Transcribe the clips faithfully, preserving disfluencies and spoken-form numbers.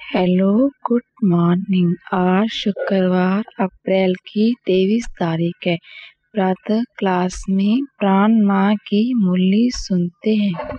Hello, good morning. आज शुक्रवार अप्रैल की तेईस तारीख है। प्रातः क्लास में प्राण माँ की मुरली सुनते हैं।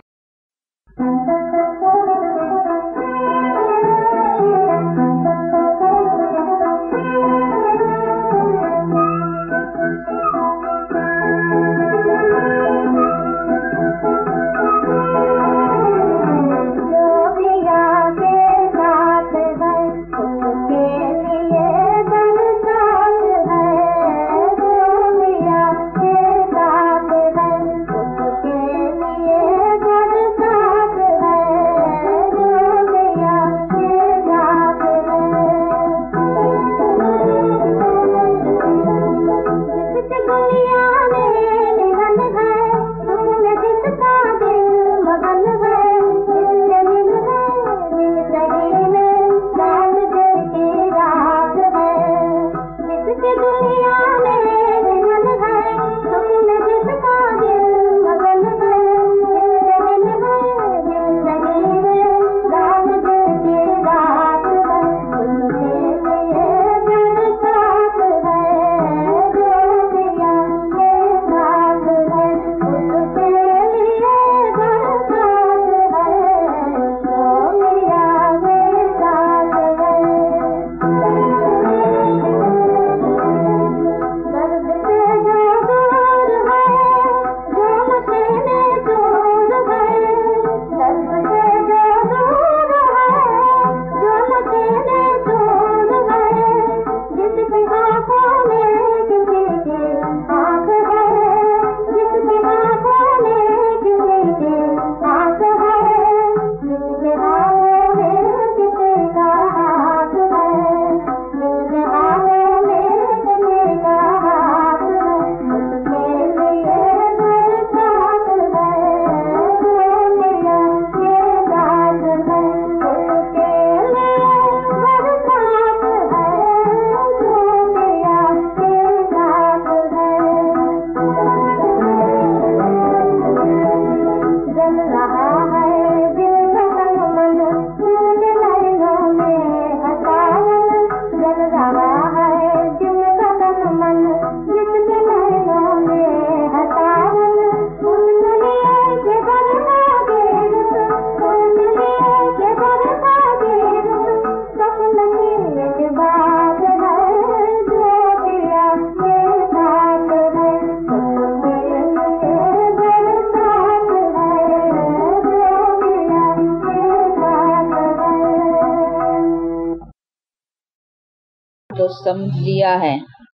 तो समझ लिया है।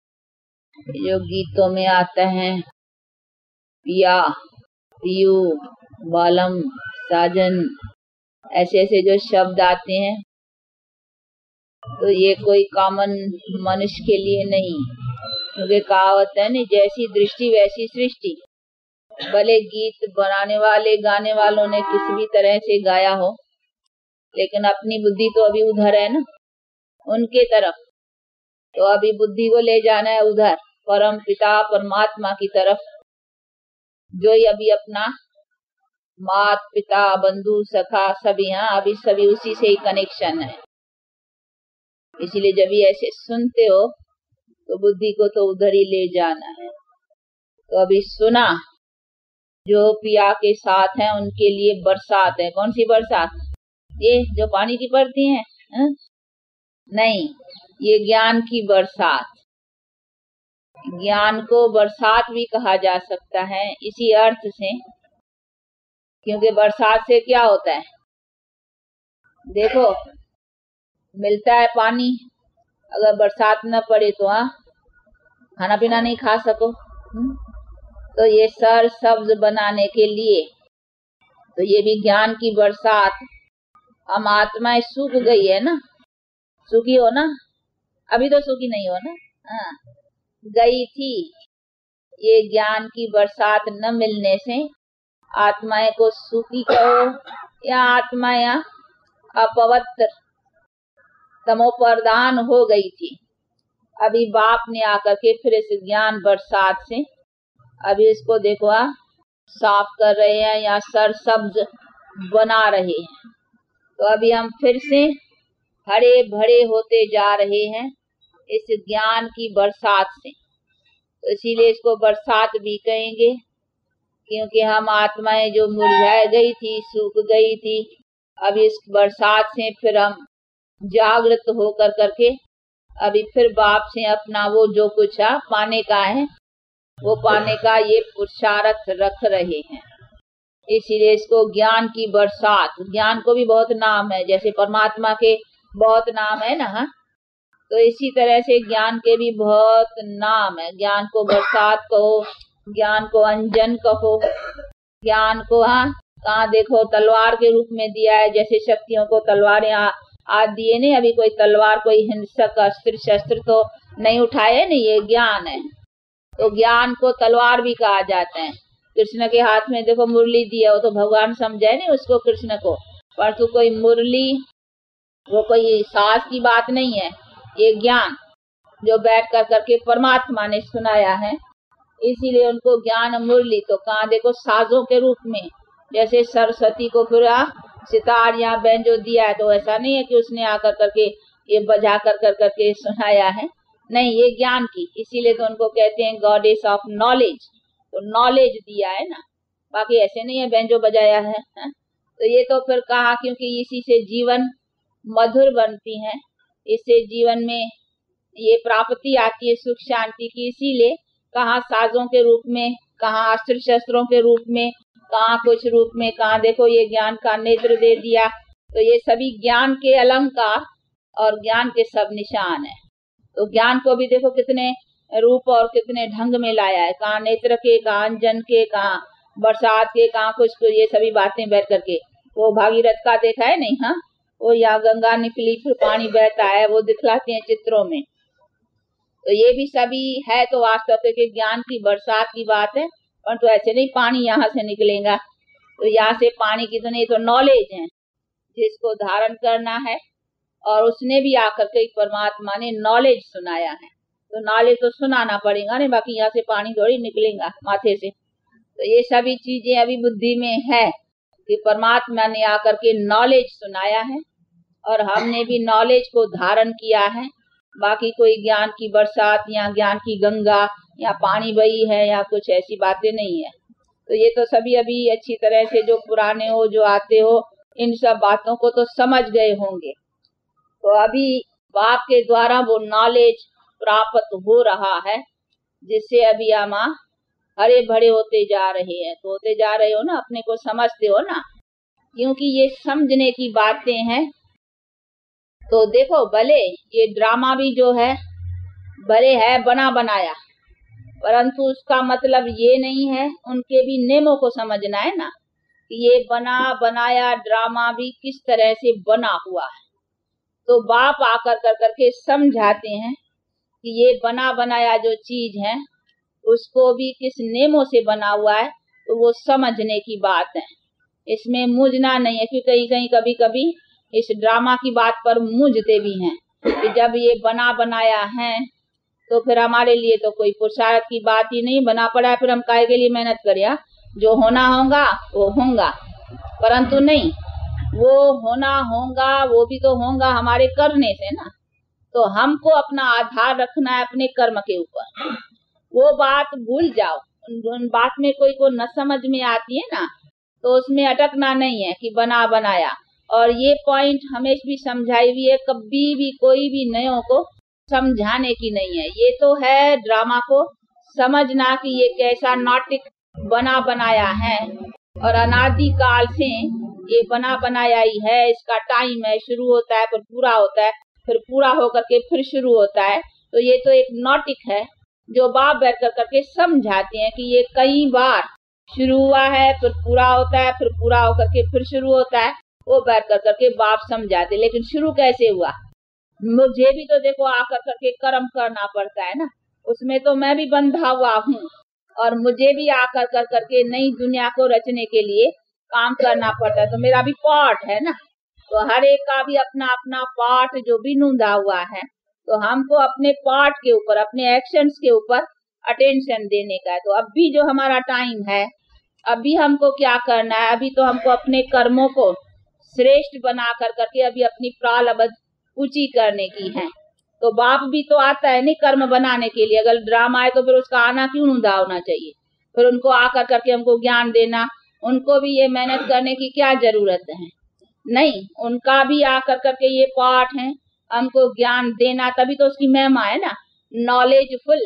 जो गीतों में आता है पिया, पियू, बालम, साजन, ऐसे ऐसे जो शब्द आते हैं, तो ये कोई कॉमन मनुष्य के लिए नहीं, क्योंकि कहावत है नहीं, जैसी दृष्टि वैसी सृष्टि। भले गीत बनाने वाले गाने वालों ने किसी भी तरह से गाया हो, लेकिन अपनी बुद्धि तो अभी उधर है ना, उनके तरफ। तो अभी बुद्धि को ले जाना है उधर, परम पिता परमात्मा की तरफ, जो ही अभी अपना मात पिता बंधु सखा सभी, यहाँ अभी सभी उसी से ही कनेक्शन है। इसलिए जब भी ऐसे सुनते हो तो बुद्धि को तो उधर ही ले जाना है। तो अभी सुना, जो पिया के साथ हैं उनके लिए बरसात है। कौन सी बरसात? ये जो पानी की पड़ती है, है? नहीं, ये ज्ञान की बरसात। ज्ञान को बरसात भी कहा जा सकता है इसी अर्थ से, क्योंकि बरसात से क्या होता है, देखो मिलता है पानी, अगर बरसात न पड़े तो हाँ खाना पीना नहीं खा सको। हुँ? तो ये सर सब्ज बनाने के लिए, तो ये भी ज्ञान की बरसात। हम आत्माएं सूख गई है ना, सूखी हो ना, अभी तो सूखी नहीं हो ना, हाँ गई थी। ये ज्ञान की बरसात न मिलने से आत्माएं को सूखी कहो या आत्माएं अपवित्र तमोप्रधान हो गई थी। अभी बाप ने आकर के फिर इस ज्ञान बरसात से अभी इसको देखो आ, साफ कर रहे हैं या सर सब्ज बना रहे हैं। तो अभी हम फिर से हरे भरे होते जा रहे हैं इस ज्ञान की बरसात से। तो इसीलिए इसको बरसात भी कहेंगे, क्योंकि हम आत्माएं जो मुरझा गई थी, सूख गई थी, अब इस बरसात से फिर हम जागृत होकर करके अभी फिर बाप से अपना वो जो कुछ है पाने का है, वो पाने का ये पुरुषार्थ रख रहे हैं। इसीलिए इसको ज्ञान की बरसात, ज्ञान को भी बहुत नाम है, जैसे परमात्मा के बहुत नाम है ना, तो इसी तरह से ज्ञान के भी बहुत नाम है। ज्ञान को बरसात कहो, ज्ञान को अंजन कहो, ज्ञान को हाँ कहाँ देखो तलवार के रूप में दिया है, जैसे शक्तियों को तलवारें आज दिए नहीं, अभी कोई तलवार कोई हिंसक अस्त्र शस्त्र तो नहीं उठाए नहीं, ये ज्ञान है। तो ज्ञान को तलवार भी कहा जाता है। कृष्ण के हाथ में देखो मुरली दिया, वो तो भगवान समझे नहीं उसको कृष्ण को, परंतु कोई मुरली वो कोई सास की बात नहीं है, ये ज्ञान जो बैठ कर करके परमात्मा ने सुनाया है, इसीलिए उनको ज्ञान मुरली। तो कहाँ देखो साजों के रूप में, जैसे सरस्वती को पूरा सितार या बैंजो दिया है, तो ऐसा नहीं है कि उसने आकर करके ये बजा कर कर करके सुनाया है, नहीं, ये ज्ञान की, इसीलिए तो उनको कहते हैं गॉडेस ऑफ नॉलेज। तो नॉलेज दिया है ना, बाकी ऐसे नहीं है बैंजो बजाया है, है? तो ये तो फिर कहा क्योंकि इसी से जीवन मधुर बनती है, इससे जीवन में ये प्राप्ति आती है सुख शांति की, इसीलिए कहाँ साजों के रूप में, कहाँ अस्त्र शस्त्रों के रूप में, कहाँ कुछ रूप में, कहाँ देखो ये ज्ञान का नेत्र दे दिया। तो ये सभी ज्ञान के अलंकार और ज्ञान के सब निशान है। तो ज्ञान को भी देखो कितने रूप और कितने ढंग में लाया है, कहाँ नेत्र के, कहाँ अंजन के, कहाँ बरसात के, कहाँ कुछ, ये सभी बातें बैठ करके। वो भागीरथ का देखा है नहीं, हाँ, वो यहाँ गंगा निकली फिर पानी बहता है, वो दिखलाते हैं चित्रों में। तो ये भी सभी है तो वास्तव के ज्ञान की बरसात की बात है, परंतु तो ऐसे नहीं पानी यहाँ से निकलेगा, तो यहाँ से पानी की तो नहीं, तो नॉलेज है जिसको धारण करना है, और उसने भी आकर के परमात्मा ने नॉलेज सुनाया है, तो नॉलेज तो सुनाना पड़ेगा नहीं, बाकी यहाँ से पानी थोड़ी निकलेगा माथे से। तो ये सभी चीजें अभी बुद्धि में है कि परमात्मा ने आकर के नॉलेज सुनाया है और हमने भी नॉलेज को धारण किया है। बाकी कोई ज्ञान की बरसात या ज्ञान की गंगा या पानी बही है या कुछ ऐसी बातें नहीं है। तो ये तो सभी अभी अच्छी तरह से जो पुराने हो, जो आते हो, इन सब बातों को तो समझ गए होंगे। तो अभी बाप के द्वारा वो नॉलेज प्राप्त हो रहा है, जिससे अभी हम हरे भरे होते जा रहे हैं। तो होते जा रहे हो ना, अपने को समझते हो ना, क्योंकि ये समझने की बातें हैं। तो देखो भले ये ड्रामा भी जो है भले है बना बनाया, परंतु उसका मतलब ये नहीं है, उनके भी नियमों को समझना है ना, कि ये बना बनाया ड्रामा भी किस तरह से बना हुआ है। तो बाप आकर कर करके समझाते हैं कि ये बना बनाया जो चीज है उसको भी किस नियमों से बना हुआ है, तो वो समझने की बात है। इसमें मुझना नहीं है, क्योंकि कहीं कहीं कभी कभी इस ड्रामा की बात पर मुझते भी हैं कि जब ये बना बनाया है तो फिर हमारे लिए तो कोई पुरुषार्थ की बात ही नहीं बना पड़ा है, फिर हम काहे के लिए मेहनत करें, जो होना होगा वो होगा। परंतु नहीं, वो होना होगा वो भी तो होगा हमारे करने से ना। तो हमको अपना आधार रखना है अपने कर्म के ऊपर। वो बात भूल जाओ, उन बात में कोई को न समझ में आती है ना, तो उसमें अटकना नहीं है कि बना बनाया। और ये पॉइंट हमेशा भी समझाई हुई है, कभी भी कोई भी नयों को समझाने की नहीं है। ये तो है ड्रामा को समझना कि ये कैसा नाटक बना बनाया है, और अनादि काल से ये बना बनाया ही है। इसका टाइम है, शुरू होता है फिर पूरा होता है, फिर पूरा होकर के फिर शुरू होता है। तो ये तो एक नाटक है जो बाप बैठ कर करके समझाते हैं कि ये कई बार शुरू हुआ है, फिर पूरा होता है, फिर पूरा होकर के फिर शुरू होता है। वो बैठ कर करके बाप समझाते, लेकिन शुरू कैसे हुआ, मुझे भी तो देखो आकर करके कर्म करना पड़ता है ना, उसमें तो मैं भी बंधा हुआ हूँ, और मुझे भी आकर कर करके नई दुनिया को रचने के लिए काम करना पड़ता है। तो मेरा भी पार्ट है ना, तो हर एक का भी अपना अपना पार्ट जो भी नूंदा हुआ है। तो हमको अपने पार्ट के ऊपर, अपने एक्शंस के ऊपर अटेंशन देने का है। तो अब भी जो हमारा टाइम है, अभी हमको क्या करना है, अभी तो हमको अपने कर्मों को श्रेष्ठ बना कर करके अभी अपनी प्रारब्ध ऊंची करने की है। तो बाप भी तो आता है नहीं कर्म बनाने के लिए। अगर ड्रामा है तो फिर उसका आना क्यों ऊंधा होना चाहिए? फिर उनको आकर करके हमको ज्ञान देना, उनको भी ये मेहनत करने की क्या जरूरत है? नहीं, उनका भी आकर करके ये पाठ है हमको ज्ञान देना, तभी तो उसकी महिमा है ना, नॉलेजफुल।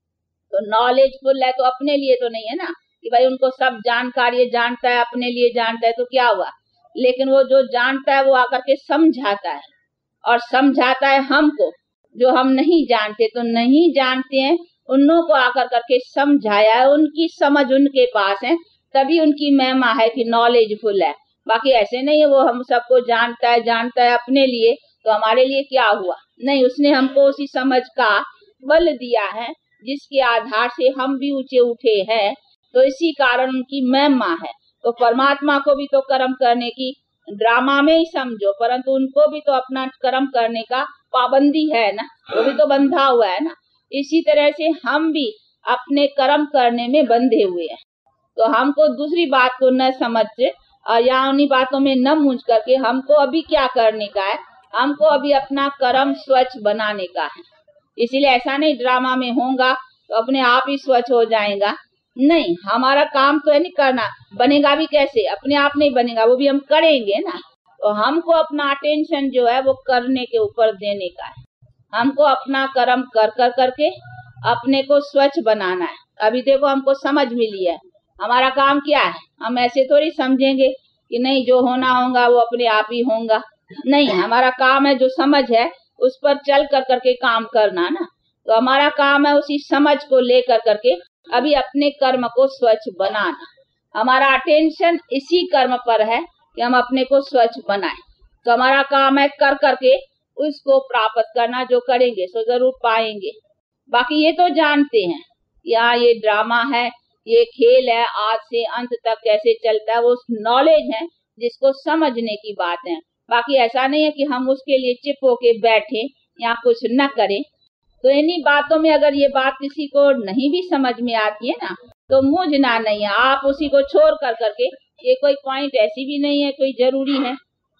तो नॉलेजफुल है तो अपने लिए तो नहीं है ना कि भाई उनको सब जानकारी जानता है, अपने लिए जानता है तो क्या हुआ। लेकिन वो जो जानता है वो आकर के समझाता है, और समझाता है हमको जो हम नहीं जानते। तो नहीं जानते हैं उन लोगों को आकर करके समझाया है, उनकी समझ उनके पास है, तभी उनकी महिमा है कि नॉलेजफुल है। बाकी ऐसे नहीं है वो हम सबको जानता है जानता है अपने लिए, तो हमारे लिए क्या हुआ? नहीं, उसने हमको उसी समझ का बल दिया है जिसके आधार से हम भी ऊंचे उठे हैं। तो इसी कारण उनकी महिमा है। तो परमात्मा को भी तो कर्म करने की ड्रामा में ही समझो, परंतु उनको भी तो अपना कर्म करने का पाबंदी है ना, वो भी तो बंधा हुआ है ना। इसी तरह से हम भी अपने कर्म करने में बंधे हुए हैं। तो हमको दूसरी बात को न समझ और या उन्हीं बातों में न मूंझ करके हमको अभी क्या करने का है, हमको अभी अपना कर्म स्वच्छ बनाने का है। इसीलिए ऐसा नहीं ड्रामा में होगा तो अपने आप ही स्वच्छ हो जाएगा, नहीं, हमारा काम तो है नहीं करना। बनेगा भी कैसे? अपने आप नहीं बनेगा, वो भी हम करेंगे ना। तो हमको अपना अटेंशन जो है वो करने के ऊपर देने का है। हमको अपना कर्म कर कर करके अपने को स्वच्छ बनाना है। अभी देखो हमको समझ मिली है, हमारा काम क्या है। हम ऐसे थोड़ी समझेंगे कि नहीं जो होना होगा वो अपने आप ही होगा, नहीं, हमारा काम है जो समझ है उस पर चल कर करके काम करना ना। तो हमारा काम है उसी समझ को लेकर करके अभी अपने कर्म को स्वच्छ बनाना। हमारा अटेंशन इसी कर्म पर है कि हम अपने को स्वच्छ बनाएं। तो हमारा काम है कर करके उसको प्राप्त करना, जो करेंगे सो जरूर पाएंगे। बाकी ये तो जानते हैं यहाँ ये ड्रामा है, ये खेल है, आज से अंत तक कैसे चलता है वो नॉलेज है जिसको समझने की बात है। बाकी ऐसा नहीं है कि हम उसके लिए चिप होके बैठे या कुछ न करें। तो इन्हीं बातों में अगर ये बात किसी को नहीं भी समझ में आती है ना तो मूझना नहीं है, आप उसी को छोड़ कर करके, ये कोई पॉइंट ऐसी भी नहीं है कोई जरूरी है,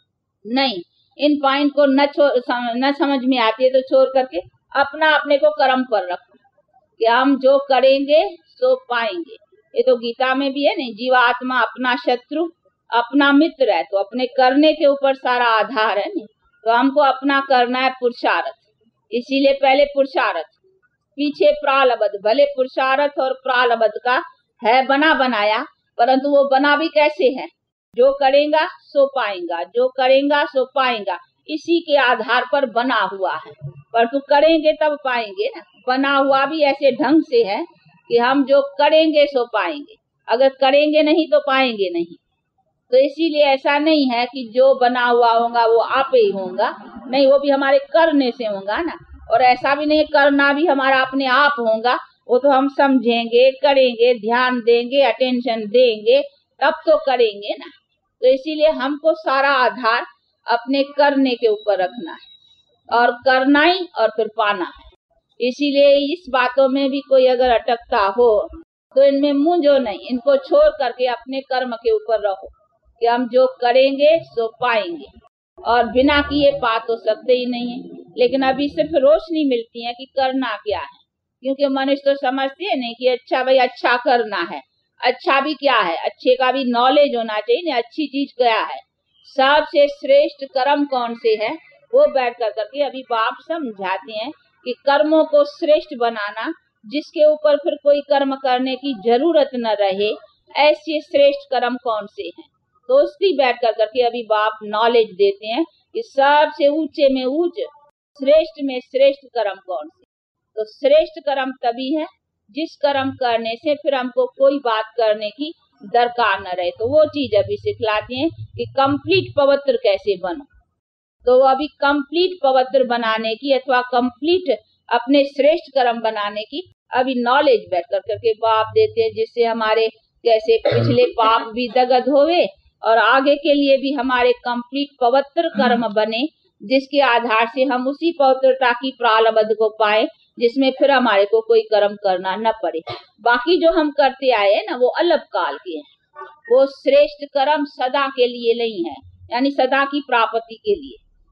नहीं, इन पॉइंट को न छोड़ न समझ में आती है तो छोड़ करके अपना अपने को कर्म पर रखो कि हम जो करेंगे सो पाएंगे। ये तो गीता में भी है नहीं, जीवात्मा अपना शत्रु अपना मित्र है। तो अपने करने के ऊपर सारा आधार है नहीं। तो हमको अपना करना है पुरुषार्थ, इसीलिए पहले पुरुषार्थ पीछे प्रालब्ध। भले पुरुषार्थ और प्रालब्ध का है बना बनाया, परंतु वो बना भी कैसे है? जो करेगा सो पाएगा, जो करेगा सो पाएगा, इसी के आधार पर बना हुआ है। परंतु करेंगे तब पाएंगे ना। बना हुआ भी ऐसे ढंग से है कि हम जो करेंगे सो पाएंगे, अगर करेंगे नहीं तो पाएंगे नहीं। तो इसीलिए ऐसा नहीं है कि जो बना हुआ होगा वो आप ही होगा, नहीं, वो भी हमारे करने से होगा ना। और ऐसा भी नहीं करना भी हमारा अपने आप होगा, वो तो हम समझेंगे, करेंगे, ध्यान देंगे, अटेंशन देंगे, तब तो करेंगे ना। तो इसीलिए हमको सारा आधार अपने करने के ऊपर रखना है और करना ही और फिर पाना है। इसीलिए इस बातों में भी कोई अगर अटकता हो तो इनमें मूंझो नहीं, इनको छोड़ करके अपने कर्म के ऊपर रहो कि हम जो करेंगे सो पाएंगे। और बिना किए पा तो सकते ही नहीं है। लेकिन अभी सिर्फ रोशनी मिलती है कि करना क्या है, क्योंकि मनुष्य तो समझते हैं नहीं कि अच्छा भाई अच्छा करना है। अच्छा भी क्या है, अच्छे का भी नॉलेज होना चाहिए ना, अच्छी चीज क्या है, सबसे श्रेष्ठ कर्म कौन से है, वो बैठ कर करके अभी बाप समझाते हैं कि कर्मों को श्रेष्ठ बनाना, जिसके ऊपर फिर कोई कर्म करने की जरूरत न रहे, ऐसे श्रेष्ठ कर्म कौन से हैं। तो उसकी बैठ कर करके अभी बाप नॉलेज देते हैं कि सबसे ऊंचे में ऊंच, श्रेष्ठ में श्रेष्ठ कर्म कौन से। तो श्रेष्ठ कर्म तभी है जिस कर्म करने से फिर हमको कोई बात करने की दरकार न रहे। तो वो चीज अभी सिखलाते हैं कि कंप्लीट पवित्र कैसे बनो। तो अभी कंप्लीट पवित्र बनाने की अथवा कंप्लीट अपने श्रेष्ठ कर्म बनाने की अभी नॉलेज बैठ कर करके बाप देते हैं, जिससे हमारे कैसे पिछले पाप भी दगद होवे और आगे के लिए भी हमारे कंप्लीट पवित्र कर्म बने, जिसके आधार से हम उसी पवित्रता की प्रालब्ध को पाए जिसमें फिर हमारे को कोई कर्म करना न पड़े। बाकी जो हम करते आए हैं ना वो अलग काल के हैं, वो श्रेष्ठ कर्म सदा के लिए नहीं है, यानी सदा की प्राप्ति के लिए।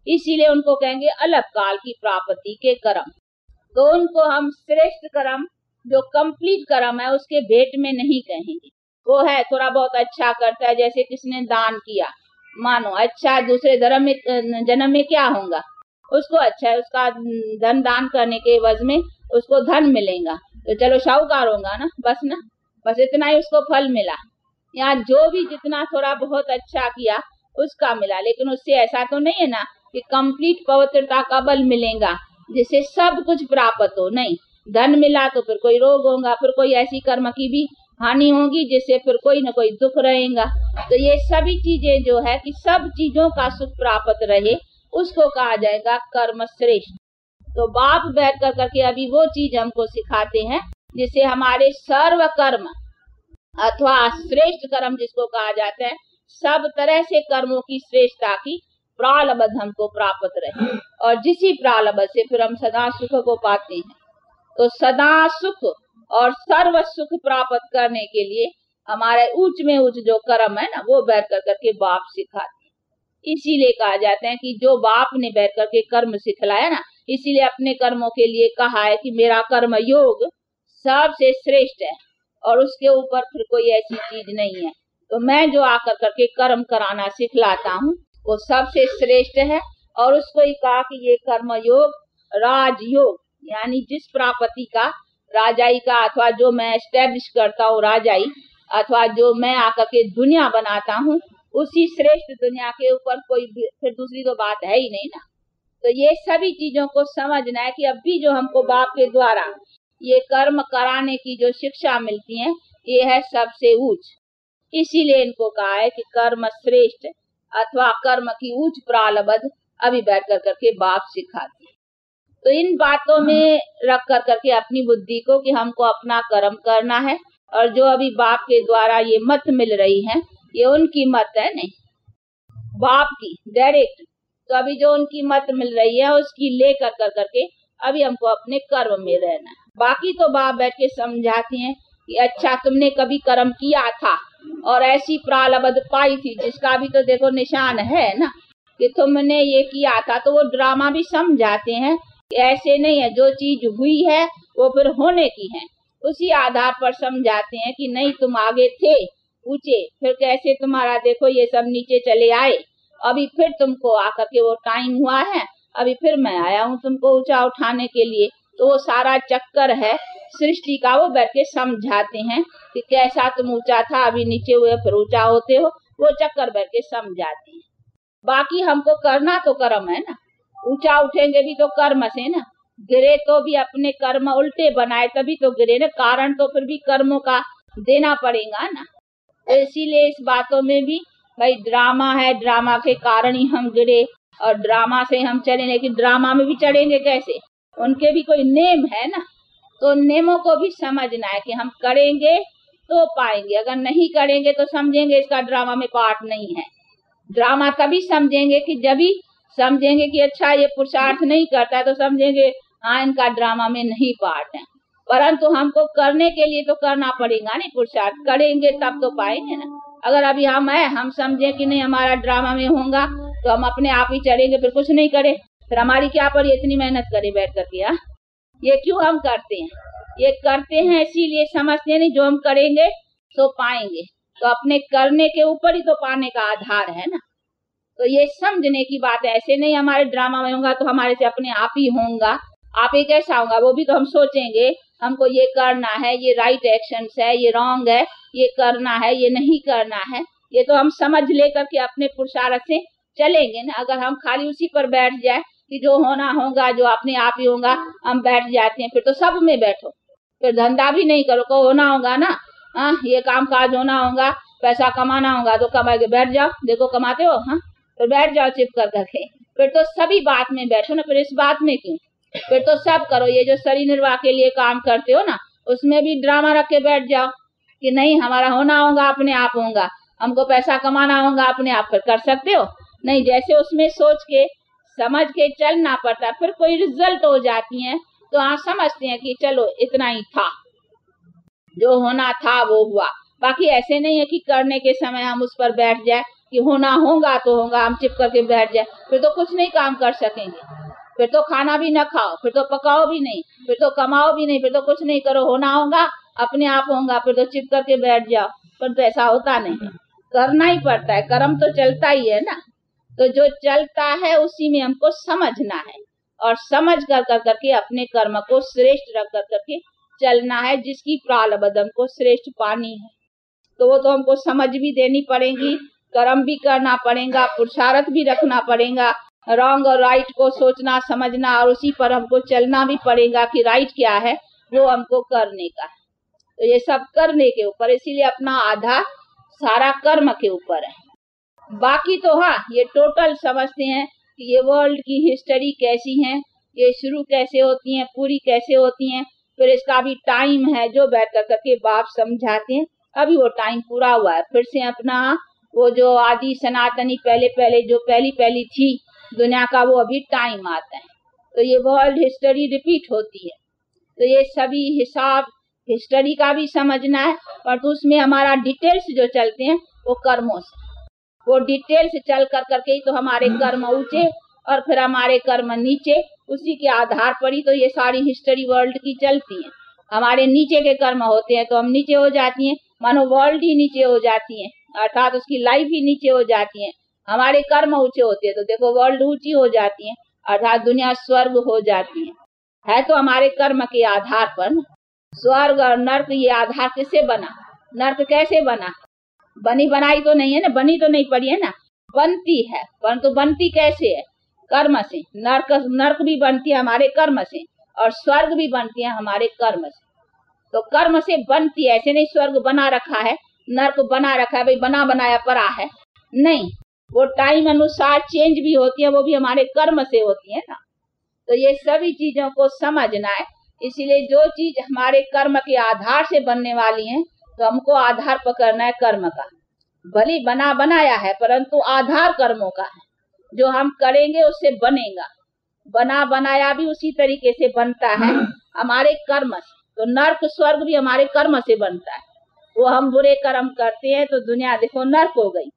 इसीलिए उनको कहेंगे अलग काल की प्राप्ति के कर्म। तो उनको हम श्रेष्ठ कर्म, जो कंप्लीट कर्म है, उसके भेंट में नहीं कहेंगे। वो है थोड़ा बहुत अच्छा करता है, जैसे किसने दान किया, मानो अच्छा दूसरे धर्म में जन्म में क्या होगा, उसको अच्छा है, उसका धन दान करने के एवज में उसको धन मिलेगा, तो चलो शाहूकार होगा ना, बस ना, बस इतना ही उसको फल मिला। यहाँ जो भी जितना थोड़ा बहुत अच्छा किया उसका मिला, लेकिन उससे ऐसा तो नहीं है ना कि कंप्लीट पवित्रता का बल मिलेगा जिससे सब कुछ प्राप्त हो। नहीं, धन मिला तो फिर कोई रोग होगा, फिर कोई ऐसी कर्म की भी हानि होगी जिससे फिर कोई न कोई दुख रहेगा। तो ये सभी चीजें जो है कि सब चीजों का सुख प्राप्त रहे, उसको कहा जाएगा कर्म श्रेष्ठ। तो बाप बैठ कर करके अभी वो चीज हमको सिखाते हैं जिससे हमारे सर्व कर्म अथवा श्रेष्ठ कर्म जिसको कहा जाता है, सब तरह से कर्मों की श्रेष्ठता की प्रारब्ध हमको प्राप्त रहे, और जिसी प्रारब्ध से फिर हम सदा सुख को पाते हैं। तो सदा सुख और सर्व सुख प्राप्त करने के लिए हमारे उच्च में उच्च जो कर्म है ना, वो बैठ कर करके बाप सिखाते हैं। इसीलिए कहा जाता है कि जो बाप ने बैठ करके कर्म सिखलाया ना, इसीलिए अपने कर्मों के लिए कहा है कि मेरा कर्म योग सबसे श्रेष्ठ है और उसके ऊपर फिर कोई ऐसी चीज नहीं है। तो मैं जो आकर करके कर्म कराना सिखलाता हूँ वो सबसे श्रेष्ठ है, और उसको ही कहा कि ये कर्म योग राजयोग, यानी जिस प्राप्ति का राजाई का अथवा जो मैं एस्टेब्लिश करता हूँ राजाई, अथवा जो मैं आकर के दुनिया बनाता हूँ, उसी श्रेष्ठ दुनिया के ऊपर कोई फिर दूसरी तो बात है ही नहीं ना। तो ये सभी चीजों को समझना है कि अभी जो हमको बाप के द्वारा ये कर्म कराने की जो शिक्षा मिलती है, ये है सबसे उच्च। इसीलिए इनको कहा है कि कर्म श्रेष्ठ अथवा कर्म की उच्च प्रारब्ध अभी बैठ कर करके बाप सिखाते हैं। तो इन बातों में रख कर करके अपनी बुद्धि को कि हमको अपना कर्म करना है, और जो अभी बाप के द्वारा ये मत मिल रही है, ये उनकी मत है नहीं, बाप की डायरेक्ट। तो अभी जो उनकी मत मिल रही है उसकी ले कर कर करके अभी हमको अपने कर्म में रहना है। बाकी तो बाप बैठ के समझाते हैं कि अच्छा तुमने कभी कर्म किया था और ऐसी प्रारब्ध पाई थी जिसका भी तो देखो निशान है ना कि तुमने ये किया था। तो वो ड्रामा भी समझाते हैं कि ऐसे नहीं है, जो चीज हुई है वो फिर होने की है, उसी आधार पर समझाते हैं कि नहीं तुम आगे थे ऊंचे, फिर कैसे तुम्हारा देखो ये सब नीचे चले आए, अभी फिर तुमको आकर के वो टाइम हुआ है, अभी फिर मैं आया हूँ तुमको ऊंचा उठाने के लिए। तो वो सारा चक्कर है सृष्टि का, वो बैठ के समझाते हैं कि कैसा तुम ऊंचा था, अभी नीचे हुए फिर ऊंचा होते हो, वो चक्कर बैठ के समझाते हैं। बाकी हमको करना तो कर्म है ना, ऊंचा उठेंगे भी तो कर्म से ना, गिरे तो भी अपने कर्म उल्टे बनाए तभी तो गिरे ना, कारण तो फिर भी कर्मों का देना पड़ेगा ना। तो इसीलिए इस बातों में भी भाई ड्रामा है, ड्रामा के कारण ही हम गिरे और ड्रामा से हम चले, लेकिन ड्रामा में भी चढ़ेंगे कैसे, उनके भी कोई नेम है ना। तो नियमों को भी समझना है कि हम करेंगे तो पाएंगे, अगर नहीं करेंगे तो समझेंगे इसका ड्रामा में पार्ट नहीं है। ड्रामा तभी समझेंगे कि जब भी समझेंगे कि अच्छा ये पुरुषार्थ नहीं करता है, तो समझेंगे हाँ इनका ड्रामा में नहीं पार्ट है। परंतु हमको करने के लिए तो करना पड़ेगा नहीं, पुरुषार्थ करेंगे तब तो पाएंगे ना। अगर अभी हम है हम समझे कि नहीं हमारा ड्रामा में होगा तो हम अपने आप ही चढ़ेंगे, फिर कुछ नहीं करे, फिर हमारी क्या पड़ी इतनी मेहनत करे बैठ करके। हाँ ये क्यों हम करते हैं, ये करते हैं इसीलिए समझते नहीं जो हम करेंगे तो पाएंगे, तो अपने करने के ऊपर ही तो पाने का आधार है ना। तो ये समझने की बात है, ऐसे नहीं हमारे ड्रामा में होगा तो हमारे से अपने आप ही होगा। आप ही कैसा होगा वो भी तो हम सोचेंगे, हमको ये करना है, ये राइट एक्शन है, ये रॉन्ग है, ये करना है, ये नहीं करना है, ये तो हम समझ लेकर के अपने पुरुषार्थ से चलेंगे ना। अगर हम खाली उसी पर बैठ जाए कि जो होना होगा जो अपने आप ही होगा, हम बैठ जाते हैं, फिर तो सब में बैठो, फिर धंधा भी नहीं करो, को होना होगा ना, हाँ ये काम काज होना होगा, पैसा कमाना होगा तो कमा के बैठ जाओ, देखो कमाते हो, हाँ तो बैठ जाओ चिप कर करके, फिर तो सभी बात में बैठो ना, फिर इस बात में क्यों, फिर तो सब करो। ये जो शरीर निर्वाह के लिए काम करते हो ना, उसमें भी ड्रामा रख के बैठ जाओ कि नहीं हमारा होना होगा अपने आप होगा, हमको पैसा कमाना होगा अपने आप, फिर कर सकते हो नहीं। जैसे उसमें सोच के समझ के चलना पड़ता, फिर कोई रिजल्ट हो जाती है तो हाँ समझते हैं कि चलो इतना ही था, जो होना था वो हुआ। बाकी ऐसे नहीं है कि करने के समय हम उस पर बैठ जाए कि होना होगा तो होगा, हम चिप करके बैठ जाए, फिर तो कुछ नहीं काम कर सकेंगे, फिर तो खाना भी न खाओ, फिर तो पकाओ भी नहीं, फिर तो कमाओ भी नहीं, फिर तो कुछ नहीं करो, होना होगा अपने आप होगा, फिर तो चिप करके बैठ जाओ। पर तो ऐसा होता नहीं है, करना ही पड़ता है, कर्म तो चलता ही है ना। तो जो चलता है उसी में हमको समझना है और समझ कर कर करके अपने कर्म को श्रेष्ठ रख कर करके चलना है। जिसकी प्रारब्ध हमको श्रेष्ठ पानी है तो वो तो हमको समझ भी देनी पड़ेगी, कर्म भी करना पड़ेगा, पुरुषार्थ भी रखना पड़ेगा, रॉन्ग और राइट को सोचना समझना और उसी पर हमको चलना भी पड़ेगा कि राइट क्या है वो हमको करने का है। तो ये सब करने के ऊपर, इसीलिए अपना आधार सारा कर्म के ऊपर है। बाकी तो हाँ, ये टोटल समझते हैं कि ये वर्ल्ड की हिस्ट्री कैसी है, ये शुरू कैसे होती है, पूरी कैसे होती है, फिर इसका भी टाइम है जो बैठ कर करके बाप समझाते हैं। अभी वो टाइम पूरा हुआ है, फिर से अपना वो जो आदि सनातनी पहले पहले जो पहली पहली थी दुनिया का वो अभी टाइम आता है। तो ये वर्ल्ड हिस्ट्री रिपीट होती है, तो ये सभी हिसाब हिस्ट्री का भी समझना है। और तो उसमें हमारा डिटेल्स जो चलते हैं वो कर्मों से, वो डिटेल्स चल कर करके ही तो हमारे कर्म ऊंचे और फिर हमारे कर्म नीचे, उसी के आधार पर ही तो ये सारी हिस्ट्री वर्ल्ड की चलती है। हमारे नीचे के कर्म होते हैं तो हम नीचे हो जाती हैं, मानो वर्ल्ड ही नीचे हो जाती है, अर्थात उसकी लाइफ ही नीचे हो जाती है। हमारे कर्म ऊंचे होते हैं तो देखो वर्ल्ड ऊंची हो जाती है, अर्थात दुनिया स्वर्ग हो जाती है। है तो हमारे कर्म के आधार पर। स्वर्ग और नर्क ये आधार किससे बना, नर्क कैसे बना, बनी बनाई तो नहीं है ना, बनी तो नहीं पड़ी है ना, बनती है, परंतु बनती कैसे है, कर्म से। नर्क नर्क भी बनती है हमारे कर्म से और स्वर्ग भी बनती है हमारे कर्म से। तो कर्म से बनती है, ऐसे नहीं स्वर्ग बना रखा है नर्क बना रखा है भाई बना बनाया पड़ा है, नहीं, वो टाइम अनुसार चेंज भी होती है, वो भी हमारे कर्म से होती है ना। तो ये सभी चीजों को समझना है। इसीलिए जो चीज हमारे कर्म के आधार से बनने वाली है तो हमको आधार पकड़ना है कर्म का। भली बना बनाया है परंतु आधार कर्मों का है, जो हम करेंगे उससे बनेगा। बना बनाया भी उसी तरीके से बनता है हमारे कर्म से। तो नर्क स्वर्ग भी हमारे कर्म से बनता है। वो हम बुरे कर्म करते हैं तो दुनिया देखो नर्क हो गई,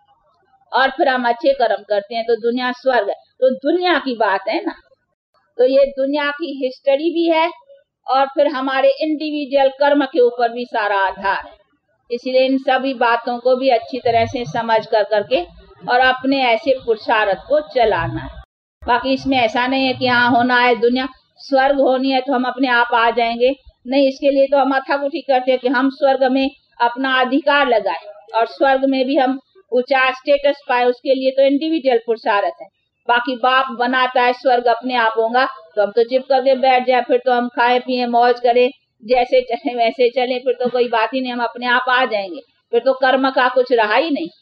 और फिर हम अच्छे कर्म करते हैं तो दुनिया स्वर्ग है। तो दुनिया की बात है ना, तो ये दुनिया की हिस्ट्री भी है और फिर हमारे इंडिविजुअल कर्म के ऊपर भी सारा आधार है। इसलिए इन सभी बातों को भी अच्छी तरह से समझ कर करके और अपने ऐसे पुरुषार्थ को चलाना है। बाकी इसमें ऐसा नहीं है कि हाँ होना है दुनिया स्वर्ग होनी है तो हम अपने आप आ जाएंगे, नहीं, इसके लिए तो हम माथाकुटी करते हैं कि हम स्वर्ग में अपना अधिकार लगाए और स्वर्ग में भी हम ऊंचा स्टेटस पाए, उसके लिए तो इंडिविजुअल पुरुषार्थ है। बाकी बाप बनाता है स्वर्ग अपने आप होगा तो हम तो चिप करके बैठ जाए, फिर तो हम खाए पिए मौज करें, जैसे चले वैसे चले, फिर तो कोई बात ही नहीं, हम अपने आप आ जाएंगे, फिर तो कर्म का कुछ रहा ही नहीं।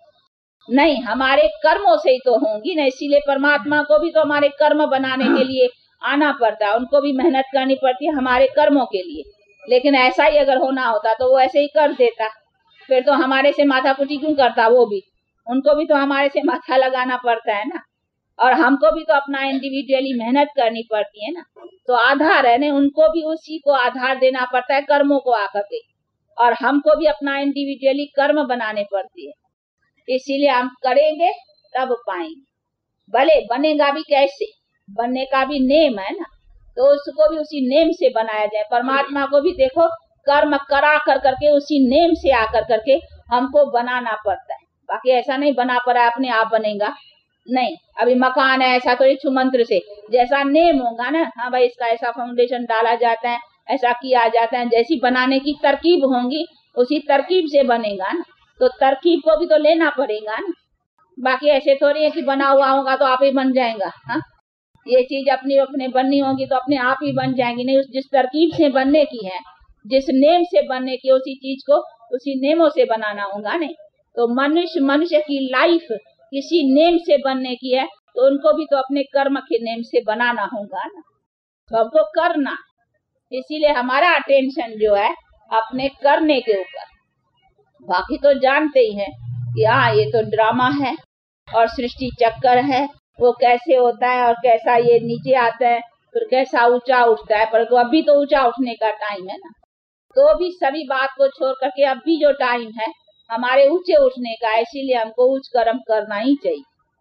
नहीं, हमारे कर्मों से ही तो होंगी ना। इसीलिए परमात्मा को भी तो हमारे कर्म बनाने के लिए आना पड़ता है, उनको भी मेहनत करनी पड़ती है हमारे कर्मों के लिए। लेकिन ऐसा ही अगर होना होता तो वो ऐसे ही कर देता, फिर तो हमारे से माथाकुटी क्यों करता, वो भी उनको भी तो हमारे से माथा लगाना पड़ता है ना, और हमको भी तो अपना इंडिविजुअली मेहनत करनी पड़ती है ना। तो आधार है ना, उनको भी उसी को आधार देना पड़ता है कर्मों को आकर के, और हमको भी अपना इंडिविजुअली कर्म बनाने पड़ती है। इसीलिए हम करेंगे तब पाएंगे। भले बनेगा भी कैसे, बनने का भी नेम है ना, तो उसको भी उसी नेम से बनाया जाए। परमात्मा को भी देखो कर्म करा कर करके उसी नेम से आकर करके हमको बनाना पड़ता है। बाकी ऐसा नहीं बना पड़ा अपने आप बनेगा, नहीं। अभी मकान है ऐसा तो इच्छु मंत्र से जैसा नेम होगा ना, हाँ भाई इसका ऐसा फाउंडेशन डाला जाता है, ऐसा किया जाता है, जैसी बनाने की तरकीब होंगी उसी तरकीब से बनेगा ना। तो तरकीब को भी तो लेना पड़ेगा ना। बाकी ऐसे थोड़ी है कि बना हुआ होगा तो आप ही बन जाएगा। हाँ, ये चीज अपनी अपने बननी होगी तो अपने आप ही बन जाएंगी, नहीं, उस जिस तरकीब से बनने की है, जिस नेम से बनने की, उसी चीज को उसी नेमों से बनाना होगा। नहीं तो मनुष्य मनुष्य की लाइफ किसी नेम से बनने की है तो उनको भी तो अपने कर्म के नेम से बनाना होगा ना, तो हमको करना। इसीलिए हमारा अटेंशन जो है अपने करने के ऊपर। बाकी तो जानते ही हैं कि हाँ ये तो ड्रामा है और सृष्टि चक्कर है, वो कैसे होता है और कैसा ये नीचे आता है फिर कैसा ऊंचा उठता है, पर तो अभी तो ऊंचा उठने का टाइम है ना। तो भी सभी बात को छोड़ करके अभी जो टाइम है हमारे ऊंचे उठने का, इसीलिए हमको उच्च कर्म करना ही चाहिए।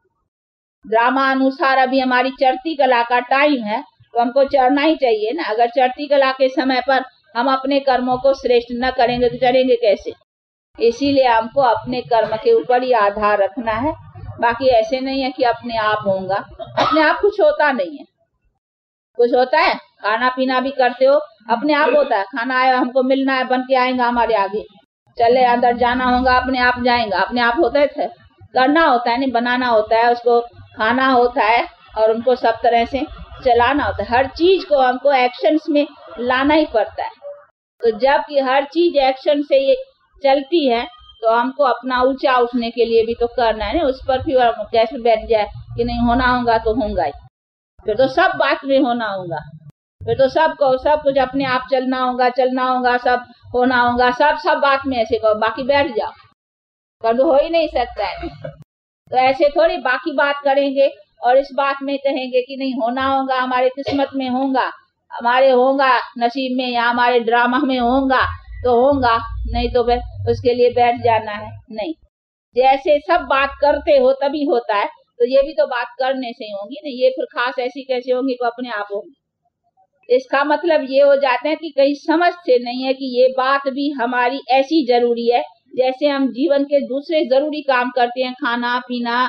ड्रामा अनुसार अभी हमारी चढ़ती कला का टाइम है, तो हमको चढ़ना ही चाहिए ना। अगर चढ़ती कला के समय पर हम अपने कर्मों को श्रेष्ठ न करेंगे तो चढ़ेंगे कैसे? इसीलिए हमको अपने कर्म के ऊपर ही आधार रखना है। बाकी ऐसे नहीं है कि अपने आप होगा, अपने आप कुछ होता नहीं है। कुछ होता है? खाना पीना भी करते हो, अपने आप होता है। खाना आया, हमको मिलना है, बन के आएगा हमारे आगे। चले अंदर जाना होगा, अपने आप जाएगा, अपने आप होता है। करना होता है, नहीं बनाना होता है, उसको खाना होता है और उनको सब तरह से चलाना होता है। हर चीज को हमको एक्शंस में लाना ही पड़ता है। तो जबकि हर चीज एक्शन से ये चलती है, तो हमको अपना ऊंचा उठने के लिए भी तो करना है ना। उस पर भी कैसे बैठ जाए कि नहीं होना होगा तो होगा ही, फिर तो सब बात में होना होगा, फिर तो सब को सब कुछ अपने आप चलना होगा, चलना होगा, सब होना होगा, सब सब बात में ऐसे कहो, बाकी बैठ जाओ, कर तो हो ही नहीं सकता है। तो ऐसे थोड़ी बाकी बात करेंगे और इस बात में कहेंगे कि नहीं होना होगा, हमारे किस्मत में होगा, हमारे होगा नसीब में या हमारे ड्रामा में होगा तो होगा, नहीं तो फिर उसके लिए बैठ जाना है। नहीं, जैसे सब बात करते हो तभी होता है, तो ये भी तो बात करने से होगी ना। ये फिर खास ऐसी कैसे होंगी तो अपने आप होगी। इसका मतलब ये हो जाता है कि कहीं समझ से नहीं है कि ये बात भी हमारी ऐसी जरूरी है जैसे हम जीवन के दूसरे जरूरी काम करते हैं, खाना पीना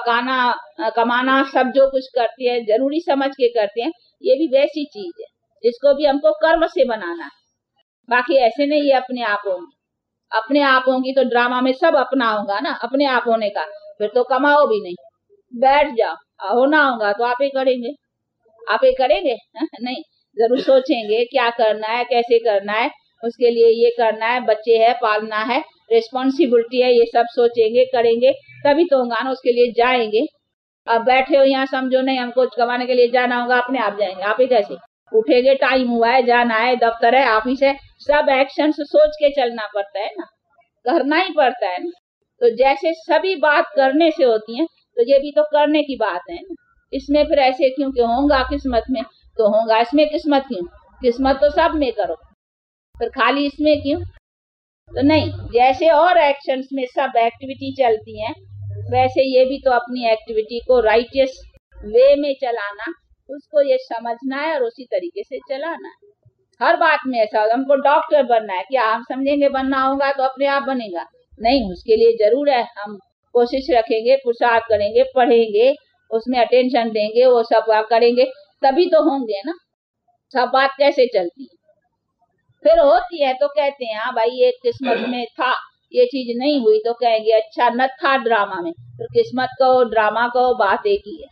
पकाना कमाना, सब जो कुछ करते हैं जरूरी समझ के करते हैं, ये भी वैसी चीज है, इसको भी हमको कर्म से बनाना है। बाकी ऐसे नहीं ये अपने आप होंगी। अपने आप होंगी तो ड्रामा में सब अपना होगा ना, अपने आप होने का, फिर तो कमाओ भी नहीं, बैठ जाओ। होना होगा तो आप ही करेंगे, आप ही करेंगे नहीं, जरूर सोचेंगे क्या करना है, कैसे करना है, उसके लिए ये करना है, बच्चे है पालना है, रिस्पॉन्सिबिलिटी है, ये सब सोचेंगे करेंगे तभी तो होगा ना, उसके लिए जाएंगे। अब बैठे हो यहाँ समझो नहीं हमको कमाने के लिए जाना होगा, अपने आप जाएंगे। आप ही कैसे उठेंगे? टाइम हुआ है, जाना है, दफ्तर है, ऑफिस है, सब एक्शन सोच के चलना पड़ता है ना, करना ही पड़ता है ना। तो जैसे सभी बात करने से होती है, तो ये भी तो करने की बात है ना। इसमें फिर ऐसे क्यों कि होगा किस्मत में तो होगा, इसमें किस्मत क्यों? किस्मत तो सब में करो, फिर खाली इसमें क्यों? तो नहीं, जैसे और एक्शंस में सब एक्टिविटी चलती है, वैसे ये भी तो अपनी एक्टिविटी को राइटियस वे में चलाना, उसको ये समझना है और उसी तरीके से चलाना है। हर बात में ऐसा होगा, हमको डॉक्टर बनना है, क्या हम समझेंगे बनना होगा तो अपने आप बनेगा? नहीं, उसके लिए जरूर है हम कोशिश रखेंगे, पुरुषार्थ करेंगे, पढ़ेंगे, उसमें अटेंशन देंगे, वो सब करेंगे तभी तो होंगे ना। सब बात कैसे चलती है, फिर होती है तो कहते हैं हाँ भाई ये किस्मत में था, ये चीज नहीं हुई तो कहेंगे अच्छा न था ड्रामा में। फिर किस्मत कहो ड्रामा कहो बात एक ही है,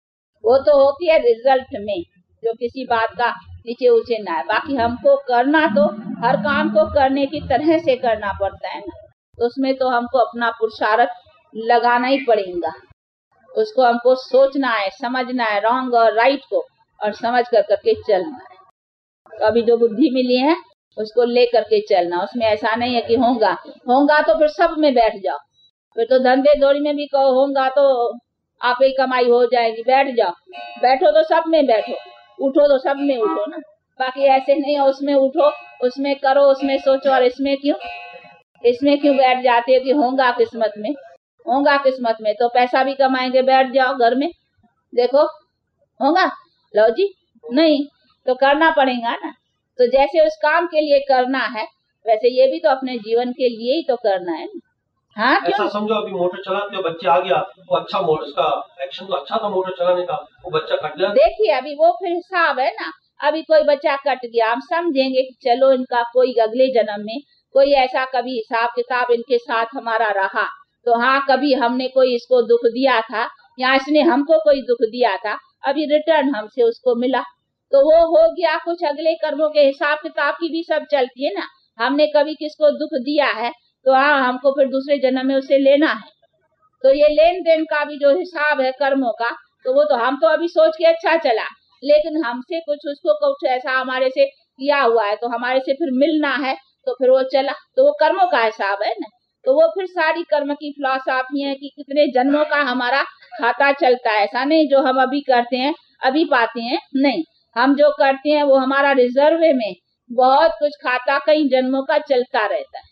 वो तो होती है रिजल्ट में, जो किसी बात का नीचे ऊंचे ना है। बाकी हमको करना तो हर काम को करने की तरह से करना पड़ता है ना, तो उसमें तो हमको अपना पुरुषार्थ लगाना ही पड़ेगा। उसको हमको सोचना है, समझना है रॉन्ग और राइट को, और समझ कर करके चलना है। तो अभी जो बुद्धि मिली है उसको ले करके चलना, उसमें ऐसा नहीं है कि होगा होगा तो फिर सब में बैठ जाओ, फिर तो धंधे दौड़ी में भी कहो होगा तो आप ही कमाई हो जाएगी, बैठ जाओ, बैठो तो सब में बैठो, उठो तो सब में उठो ना। बाकी ऐसे नहीं है उसमें उठो, उसमें करो, उसमें सोचो, और इसमें क्यों इसमें क्यों बैठ जाते हो कि होगा किस्मत में, होगा किस्मत में तो पैसा भी कमाएंगे, बैठ जाओ घर में, देखो होगा, लो जी नहीं तो करना पड़ेगा ना। तो जैसे उस काम के लिए करना है वैसे ये भी तो अपने जीवन के लिए ही तो करना है। हाँ, ऐसा समझो अभी मोटर चलाते हो, बच्चे आ गया वो अच्छा मोटर, उसका एक्शन तो अच्छा था मोटर चलाने का, वो बच्चा कट गया। देखिए अभी वो फिर हिसाब है ना, अभी कोई बच्चा कट गया, हम समझेंगे कि चलो इनका कोई अगले जन्म में कोई ऐसा कभी हिसाब किताब इनके साथ हमारा रहा, तो हाँ कभी हमने कोई इसको दुख दिया था या इसने हमको कोई दुख दिया था, अभी रिटर्न हमसे उसको मिला, तो वो हो गया। कुछ अगले कर्मों के हिसाब किताब की भी सब चलती है ना, हमने कभी किसको दुख दिया है तो हाँ हमको फिर दूसरे जन्म में उसे लेना है, तो ये लेन देन का भी जो हिसाब है कर्मों का, तो वो तो हम तो अभी सोच के अच्छा चला, लेकिन हमसे कुछ उसको कुछ ऐसा हमारे से किया हुआ है तो हमारे से फिर मिलना है, तो फिर वो चला, तो वो कर्मों का हिसाब है ना। तो वो फिर सारी कर्म की फिलॉसफी है कि कितने जन्मों का हमारा खाता चलता है। ऐसा नहीं जो हम अभी करते हैं अभी पाते हैं, नहीं, हम जो करते हैं वो हमारा रिजर्व में बहुत कुछ खाता कई जन्मों का चलता रहता है।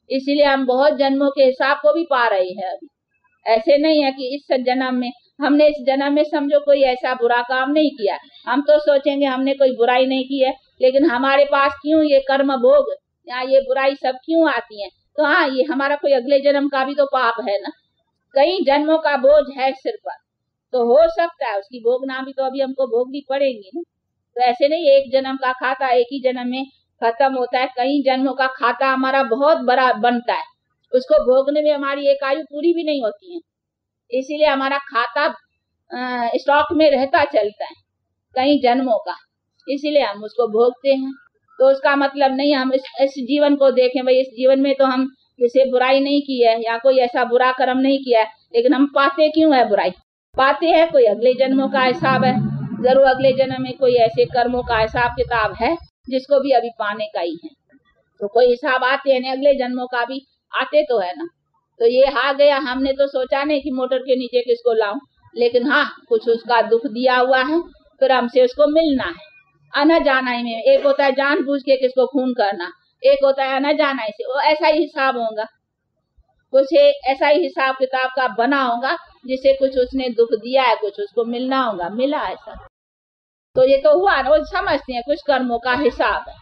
इसीलिए हम बहुत जन्मों के हिसाब को भी पा रहे हैं अभी। ऐसे नहीं है कि इस जन्म में हमने इस जन्म में समझो कोई ऐसा बुरा काम नहीं किया, हम तो सोचेंगे हमने कोई बुराई नहीं की है, लेकिन हमारे पास क्यों ये कर्म भोग या ये बुराई सब क्यों आती है? तो हाँ, ये हमारा कोई अगले जन्म का भी तो पाप है ना, कई जन्मों का बोझ है सिर पर, तो हो सकता है उसकी भोगना भी तो अभी हमको भोगनी पड़ेगी ना। तो ऐसे नहीं एक जन्म का खाता एक ही जन्म में खत्म होता है, कई जन्मों का खाता हमारा बहुत बड़ा बनता है, उसको भोगने में हमारी एक आयु पूरी भी नहीं होती है। इसीलिए हमारा खाता स्टॉक में रहता चलता है कई जन्मों का, इसीलिए हम उसको भोगते हैं। तो उसका मतलब नहीं हम इस, इस जीवन को देखें, भाई इस जीवन में तो हम किसी बुराई नहीं की है या कोई ऐसा बुरा कर्म नहीं किया है, लेकिन हम पाते क्यों है बुराई? पाते हैं कोई अगले जन्मों का हिसाब है, जरूर अगले जन्म में कोई ऐसे कर्मों का हिसाब किताब है जिसको भी अभी पाने का ही है, तो कोई हिसाब आते हैं, अगले जन्मों का भी आते तो है ना। तो ये आ गया, हमने तो सोचा नहीं कि मोटर के नीचे किसको लाऊं, लेकिन हाँ कुछ उसका दुख दिया हुआ है, फिर हमसे उसको मिलना है। आना जाना ही में एक होता है जानबूझ के किसको खून करना, एक होता है आना जाना ही से, वो ऐसा ही हिसाब होगा, कुछ ऐसा ही हिसाब किताब का बना होगा, जिसे कुछ उसने दुख दिया है, कुछ उसको मिलना होगा, मिला ऐसा। तो ये तो हुआ ना, वो समझते हैं कुछ कर्मों का हिसाब है।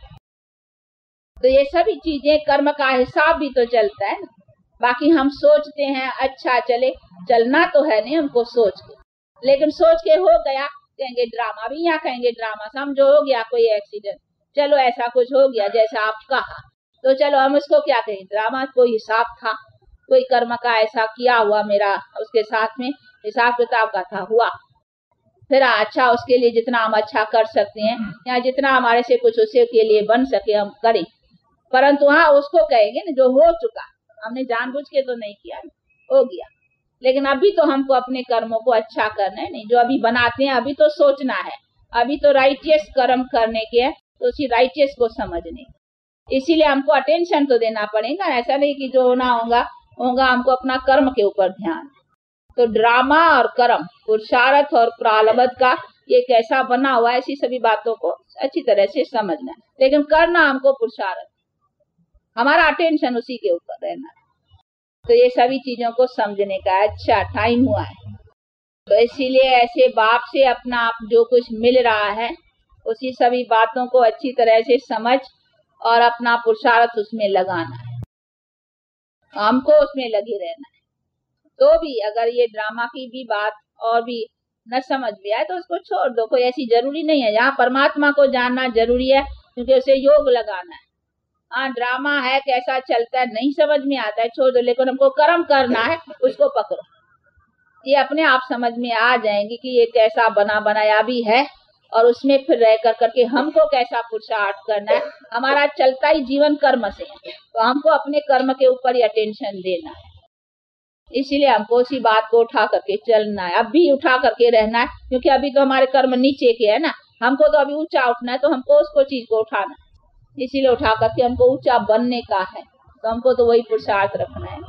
तो ये सभी चीजें कर्म का हिसाब भी तो चलता है ना, बाकी हम सोचते हैं अच्छा चले, चलना तो है नहीं हमको सोच के, लेकिन सोच के हो गया कहेंगे ड्रामा, भी यहाँ कहेंगे ड्रामा, समझो हो गया कोई एक्सीडेंट, चलो ऐसा कुछ हो गया जैसा आप कहा, तो चलो हम उसको क्या कहें ड्रामा, कोई हिसाब था, कोई कर्म का ऐसा किया हुआ मेरा उसके साथ में हिसाब किताब का था, हुआ, फिर अच्छा उसके लिए जितना हम अच्छा कर सकते हैं या जितना हमारे से कुछ उसे के लिए बन सके हम करें, परंतु हाँ उसको कहेंगे ना जो हो चुका, हमने जानबूझ के तो नहीं किया, हो गया। लेकिन अभी तो हमको अपने कर्मों को अच्छा करना है, नहीं जो अभी बनाते हैं अभी तो सोचना है, अभी तो राइटियस कर्म करने के है, तो उसी राइटियस को समझने, इसीलिए हमको अटेंशन तो देना पड़ेगा, ऐसा नहीं कि जो होना होगा होगा, हमको अपना कर्म के ऊपर ध्यान। तो ड्रामा और कर्म, पुरुषार्थ और प्रारब्ध का ये कैसा बना हुआ है, ऐसी सभी बातों को अच्छी तरह से समझना है, लेकिन करना हमको पुरुषार्थ, हमारा अटेंशन उसी के ऊपर रहना है। तो ये सभी चीजों को समझने का अच्छा टाइम हुआ है। तो इसीलिए ऐसे बाप से अपना आप जो कुछ मिल रहा है उसी सभी बातों को अच्छी तरह से समझ और अपना पुरुषार्थ उसमें लगाना है, हमको उसमें लगे रहना है। तो भी अगर ये ड्रामा की भी बात और भी न समझ में आए तो उसको छोड़ दो, कोई ऐसी जरूरी नहीं है, यहाँ परमात्मा को जानना जरूरी है क्योंकि उसे योग लगाना है। हाँ ड्रामा है कैसा चलता है नहीं समझ में आता है, छोड़ दो, लेकिन हमको कर्म करना है उसको पकड़ो, ये अपने आप समझ में आ जाएंगे कि ये कैसा बना बनाया भी है और उसमें फिर रह कर करके हमको कैसा पुरुषार्थ करना है। हमारा चलता ही जीवन कर्म से है, तो हमको अपने कर्म के ऊपर ही अटेंशन देना है, इसीलिए हमको उसी बात को उठा करके चलना है, अब भी उठा करके रहना है, क्योंकि अभी तो हमारे कर्म नीचे के है ना, हमको तो अभी ऊंचा उठना है, तो हमको उसको चीज को उठाना है, इसीलिए उठा करके हमको ऊंचा बनने का है, तो हमको तो वही पुरुषार्थ रखना है।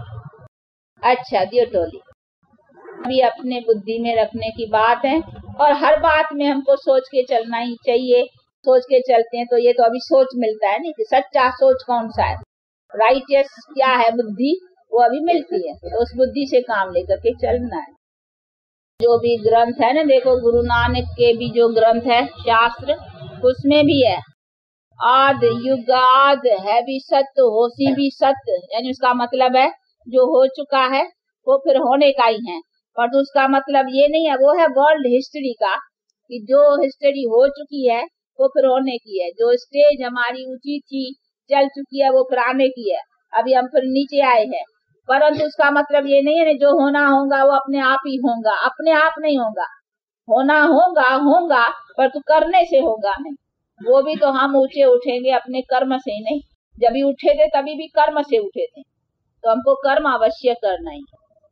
अच्छा दियो टोली, अभी अपने बुद्धि में रखने की बात है, और हर बात में हमको सोच के चलना ही चाहिए, सोच के चलते हैं तो ये तो अभी सोच मिलता है नहीं कि सच्चा सोच कौन सा है, राइटियस क्या है बुद्धि, वो अभी मिलती है, तो उस बुद्धि से काम लेकर के चलना है। जो भी ग्रंथ है ना, देखो गुरु नानक के भी जो ग्रंथ है शास्त्र, उसमें भी है आद युगाद है भी सत्य, होशी भी सत्य, यानी उसका मतलब है जो हो चुका है वो फिर होने का ही है, पर तो उसका मतलब ये नहीं है, वो है वर्ल्ड हिस्ट्री का, कि जो हिस्ट्री हो चुकी है वो फिर होने की है, जो स्टेज हमारी ऊंची थी चल चुकी है वो फिर आने की है, अभी हम फिर नीचे आए हैं, परंतु उसका मतलब ये नहीं है जो होना होगा वो अपने आप ही होगा, अपने आप नहीं होगा, होना होगा होगा पर तो करने से होगा नहीं, वो भी तो हम ऊंचे उठेंगे अपने कर्म से नहीं, जब भी उठे थे तभी भी कर्म से उठे थे, तो हमको कर्म अवश्य करना ही।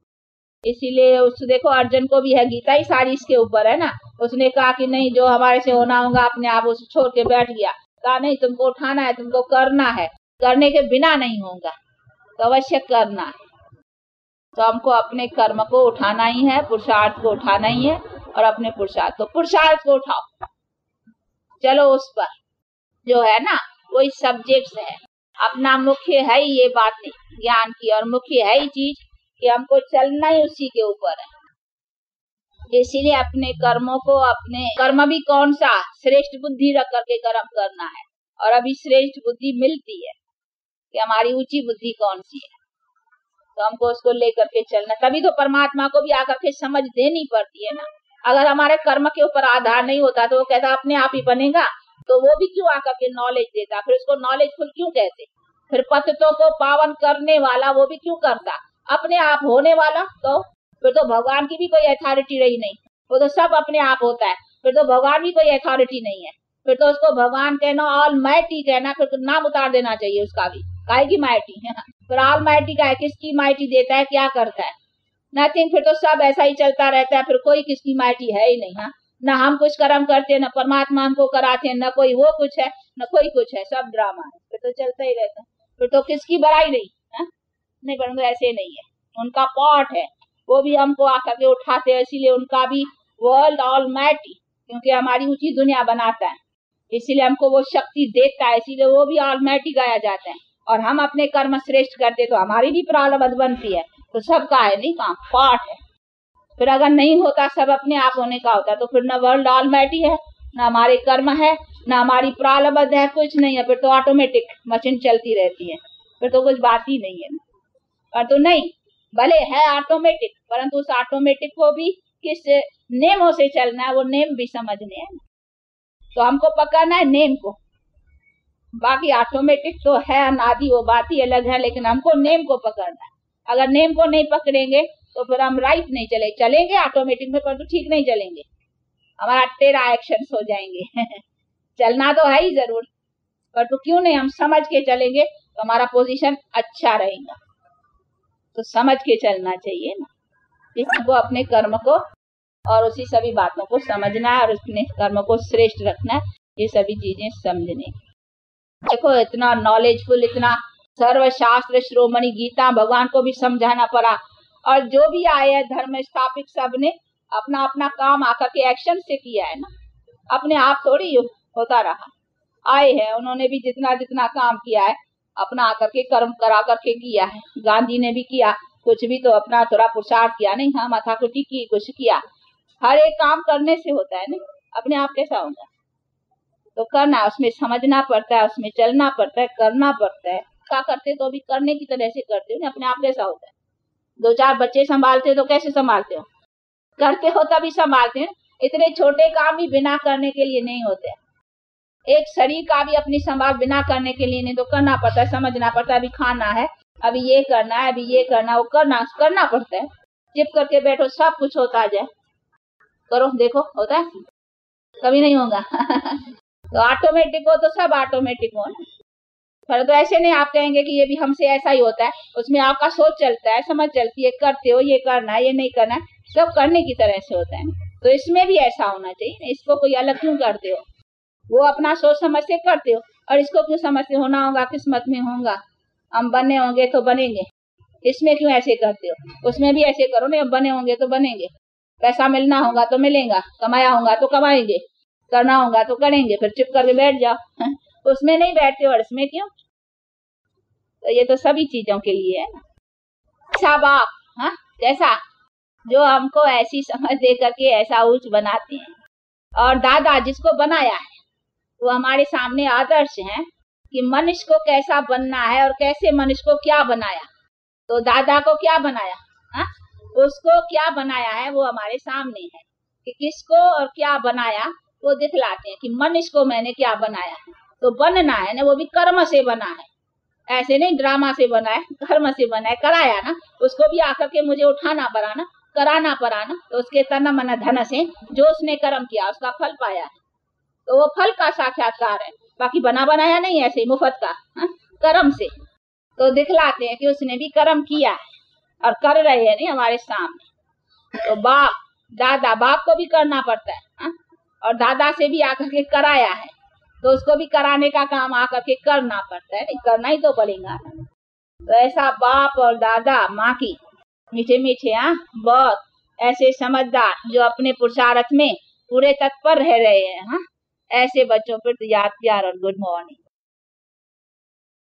इसीलिए उस देखो अर्जुन को भी है, गीता ही सारी इसके ऊपर है ना, उसने कहा कि नहीं जो हमारे से होना होगा अपने आप उसे छोड़ के बैठ गया, कहा नहीं तुमको उठाना है, तुमको करना है, करने के बिना नहीं होगा, तो अवश्य करना है। तो हमको अपने कर्म को उठाना ही है, पुरुषार्थ को उठाना ही है, और अपने पुरुषार्थ तो पुरुषार्थ को उठाओ, चलो उस पर जो है ना वही सब्जेक्ट है, अपना मुख्य है ही ये बात नहीं ज्ञान की, और मुख्य है ही चीज कि हमको चलना ही उसी के ऊपर है। इसीलिए अपने कर्मों को, अपने कर्म भी कौन सा श्रेष्ठ बुद्धि रख करके कर्म करना है, और अभी श्रेष्ठ बुद्धि मिलती है कि हमारी ऊंची बुद्धि कौन सी है, तो हमको उसको लेकर के चलना। तभी तो परमात्मा को भी आकर के समझ देनी पड़ती है ना। अगर हमारे कर्म के ऊपर आधार नहीं होता तो वो कहता अपने आप ही बनेगा, तो वो भी क्यों आकर के नॉलेज देता, फिर उसको नॉलेजफुल क्यों कहते। फिर पतितों को पावन करने वाला वो भी क्यों करता, अपने आप होने वाला, तो फिर तो भगवान की भी कोई अथॉरिटी रही नहीं, वो तो सब अपने आप होता है, फिर तो भगवान भी कोई अथॉरिटी नहीं है, फिर तो उसको भगवान कहना, ऑल माइटी कहना, फिर तो नाम उतार देना चाहिए उसका भी, काहे की माइटी है, फिर ऑल माइटी का है, किसकी माइटी देता है, क्या करता है, नथिंग। फिर तो सब ऐसा ही चलता रहता है, फिर कोई किसकी माइटी है ही नहीं। हाँ, न हम कुछ कर्म करते हैं, न परमात्मा हमको कराते हैं, न कोई वो कुछ है न कोई कुछ है, सब ड्रामा है, फिर तो चलता ही रहता है, फिर तो किसकी बड़ाई नहीं है? नहीं, परंतु ऐसे नहीं है, उनका पार्ट है, वो भी हमको आकर के उठाते हैं, इसीलिए उनका भी वर्ल्ड ऑल माइटी, क्योंकि हमारी ऊंची दुनिया बनाता है, इसीलिए हमको वो शक्ति देता है, इसीलिए वो भी ऑल माइटी गाया जाता है। और हम अपने कर्म श्रेष्ठ करते तो हमारी भी प्रारब्ध बनती है, तो सबका है नहीं काम, पार्ट है। फिर अगर नहीं होता, सब अपने आप होने का होता, तो फिर न वर्ल्ड ऑल माइटी है, न हमारे कर्म है, न हमारी प्रारब्ध है, कुछ नहीं है, फिर तो ऑटोमेटिक मशीन चलती रहती है, फिर तो कुछ बात ही नहीं है। पर तो नहीं, भले है ऑटोमेटिक, परंतु उस ऑटोमेटिक को भी किस नेमों से चलना है, वो नेम भी समझने हैं। तो हमको पकड़ना है नेम को, बाकी ऑटोमेटिक तो है अनादि, वो बात ही अलग है, लेकिन हमको नेम को पकड़ना है। अगर नेम को नहीं पकड़ेंगे तो फिर हम राइट नहीं चले, चलेंगे ऑटोमेटिक में, पर तो ठीक नहीं चलेंगे, हमारा तेरा एक्शन हो जाएंगे चलना तो है ही जरूर, पर तो क्यों नहीं, हम समझ के चलेंगे तो हमारा पोजीशन अच्छा रहेगा। तो समझ के चलना चाहिए ना, इसको अपने कर्म को और उसी सभी बातों को समझना है, और अपने कर्म को श्रेष्ठ रखना है, ये सभी चीजें समझने। देखो इतना नॉलेजफुल, इतना सर्वशास्त्र श्रोमणि गीता भगवान को भी समझाना पड़ा, और जो भी आए हैं धर्म स्थापित सब ने अपना अपना काम आकर के एक्शन से किया है ना, अपने आप थोड़ी होता रहा, आए हैं उन्होंने भी जितना जितना काम किया है अपना आकर के कर्म करा करके किया है। गांधी ने भी किया कुछ भी, तो अपना थोड़ा पुरुषार्थ किया, नहीं हाँ माथाकुटी की, कुछ किया, हर एक काम करने से होता है, नहीं अपने आप कैसा होगा, तो करना, उसमें समझना पड़ता है, उसमें चलना पड़ता है, करना पड़ता है। क्या करते तो भी करने की तरह से करते हो, अपने आप कैसा होता है। दो चार बच्चे संभालते हो तो कैसे संभालते हो, करते हो तभी संभालते हैं। इतने छोटे काम भी बिना करने के लिए नहीं होते, एक शरीर का भी अपनी संभाल बिना करने के लिए नहीं, तो करना पड़ता है, समझना पड़ता है, अभी खाना है, अभी ये करना है, अभी ये करना, वो करना करना पड़ता है। चिप करके बैठो सब कुछ होता जाए, करो देखो होता है, कभी नहीं होगा तो ऑटोमेटिक हो तो सब ऑटोमेटिक हो ना, पर तो ऐसे नहीं आप कहेंगे कि ये भी हमसे ऐसा ही होता है, उसमें आपका सोच चलता है, समझ चलती है, करते हो ये करना है, ये नहीं करना है, सब करने की तरह से होता है, तो इसमें भी ऐसा होना चाहिए। इसको कोई अलग क्यों करते हो, वो अपना सोच समझ से करते हो, और इसको क्यों समझते होना होगा किस्मत में होगा, हम बने होंगे तो बनेंगे, इसमें क्यों ऐसे करते हो, उसमें भी ऐसे करो नहीं, अब बने होंगे तो बनेंगे, पैसा मिलना होगा तो मिलेगा, कमाया होगा तो कमाएंगे, करना होगा तो करेंगे, फिर चुप करके बैठ जाओ उसमें नहीं बैठते और इसमें क्यों। तो ये तो सभी चीजों के लिए है ना। अच्छा बाप, हाँ कैसा, जो हमको ऐसी समझ दे करके ऐसा उच्च बनाते हैं, और दादा जिसको बनाया है वो हमारे सामने आदर्श हैं कि मनुष्य को कैसा बनना है और कैसे मनुष्य को क्या बनाया। तो दादा को क्या बनाया, हाँ उसको क्या बनाया है वो हमारे सामने है, कि किसको और क्या बनाया वो दिखलाते हैं कि मनुष्य को मैंने क्या बनाया है। तो बनना है ना, वो भी कर्म से बना है, ऐसे नहीं ड्रामा से बना है, कर्म से बना है, कराया ना, उसको भी आकर के मुझे उठाना पड़ा ना, कराना पड़ा ना, तो उसके तन मन धन से जो उसने कर्म किया उसका फल पाया है, तो वो फल का साक्षात्कार है, बाकी बना बनाया नहीं ऐसे मुफ्त का, हा? कर्म से तो दिखलाते हैं कि उसने भी कर्म किया है और कर रहे हैं नहीं हमारे सामने। तो बाप दादा, बाप को भी करना पड़ता है, हा? और दादा से भी आकर के कराया है, तो उसको भी कराने का काम आकर के करना पड़ता है, नहीं करना ही तो पड़ेगा। तो ऐसा बाप और दादा माँ की मीठे मीठे, हाँ बहुत ऐसे समझदार जो अपने पुरुषार्थ में पूरे तत्पर रह रहे हैं, हाँ ऐसे बच्चों पर तो याद प्यार और गुड मॉर्निंग।